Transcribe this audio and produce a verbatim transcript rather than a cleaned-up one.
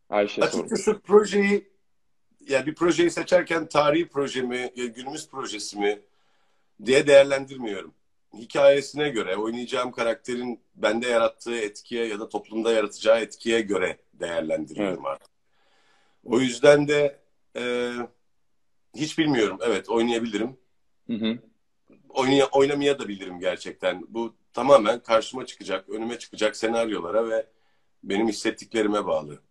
Ayşe sordu. Açıkçası projeyi, yani bir projeyi seçerken tarihi proje mi, günümüz projesi mi diye değerlendirmiyorum. Hikayesine göre, oynayacağım karakterin bende yarattığı etkiye ya da toplumda yaratacağı etkiye göre Evet. değerlendiriyorum artık. O yüzden de e, hiç bilmiyorum. Evet, oynayabilirim. Hı hı. Oynaya, oynamaya da bilirim gerçekten. Bu tamamen karşıma çıkacak, önüme çıkacak senaryolara ve benim hissettiklerime bağlı.